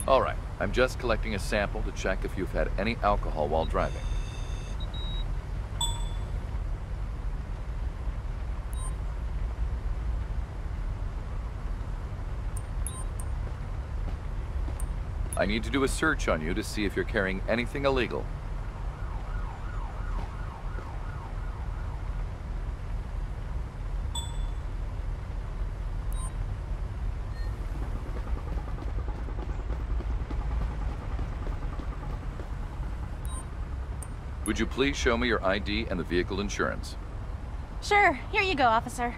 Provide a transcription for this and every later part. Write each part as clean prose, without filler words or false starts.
All right, I'm just collecting a sample to check if you've had any alcohol while driving. I need to do a search on you to see if you're carrying anything illegal. Would you please show me your ID and the vehicle insurance? Sure, here you go, officer.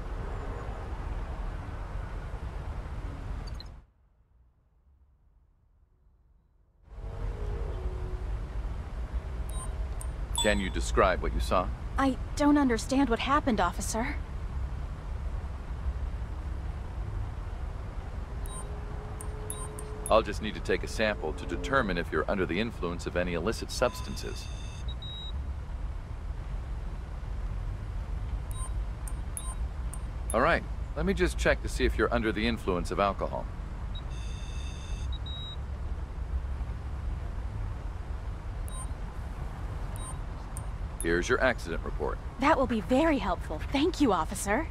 Can you describe what you saw? I don't understand what happened, officer. I'll just need to take a sample to determine if you're under the influence of any illicit substances. All right, let me just check to see if you're under the influence of alcohol. Here's your accident report. That will be very helpful. Thank you, officer.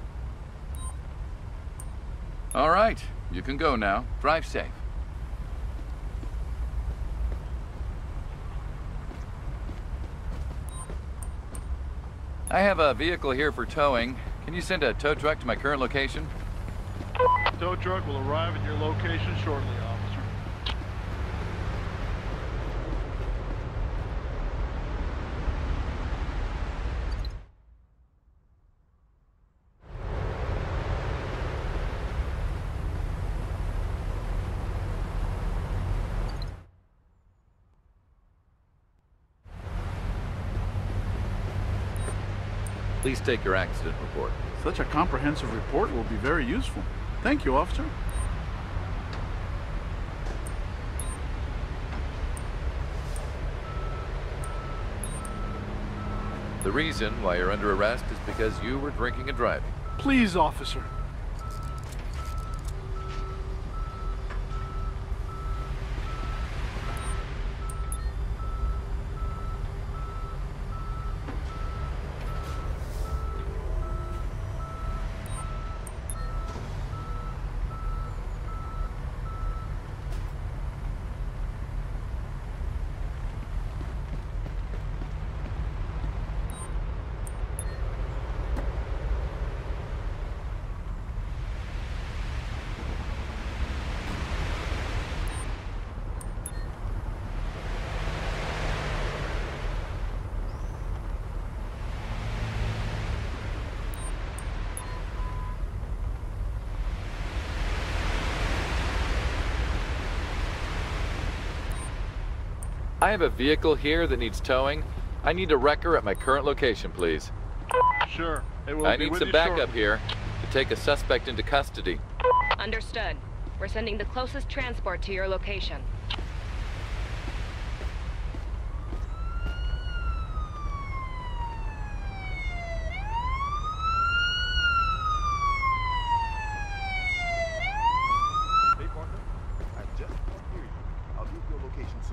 All right, you can go now. Drive safe. I have a vehicle here for towing. Can you send a tow truck to my current location? Tow truck will arrive at your location shortly, officer. Please take your accident report. Such a comprehensive report will be very useful. Thank you, officer. The reason why you're under arrest is because you were drinking and driving. Please, officer. I have a vehicle here that needs towing. I need a wrecker at my current location, please. Sure. It will I be need with some you backup shortly. here to take a suspect into custody. Understood. We're sending the closest transport to your location. Hey, partner. I just can't hear you. I'll be at your location soon.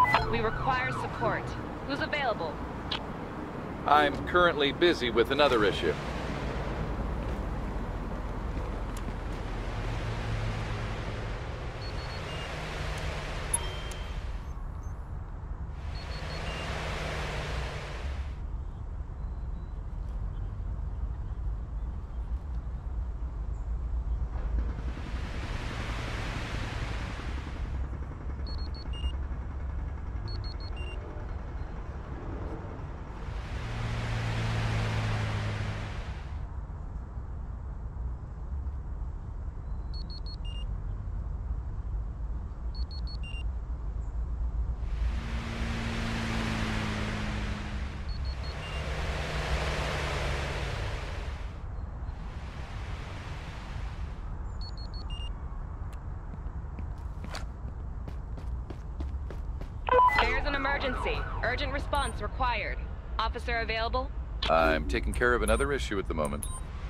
We require support. Who's available? I'm currently busy with another issue. There's an emergency. Urgent response required. Officer available? I'm taking care of another issue at the moment.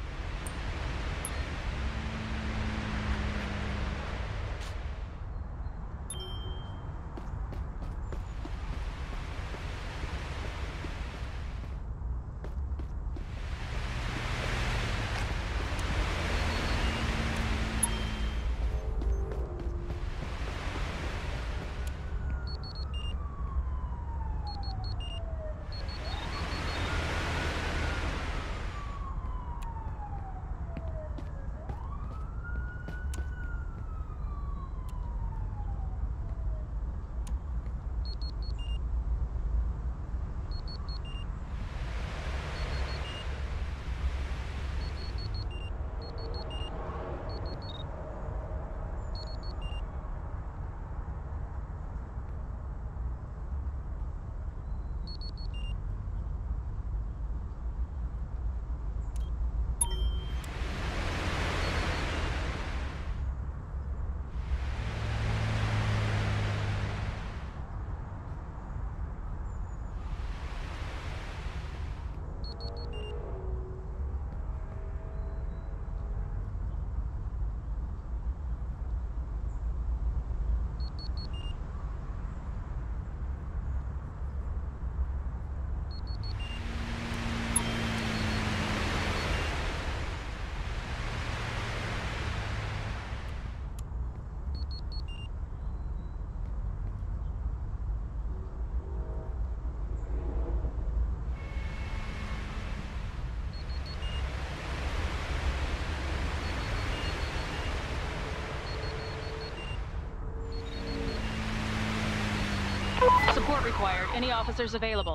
Support required. Any officers available?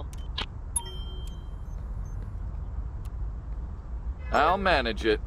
I'll manage it.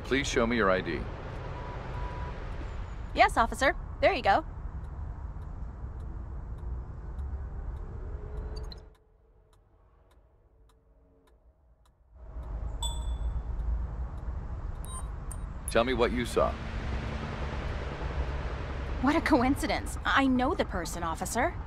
please show me your ID? Yes, officer. There you go. Tell me what you saw. What a coincidence. I know the person, officer.